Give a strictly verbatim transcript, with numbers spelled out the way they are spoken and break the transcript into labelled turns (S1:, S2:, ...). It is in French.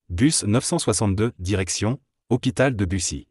S1: Bus neuf cent soixante-deux, direction, hôpital de Bussy.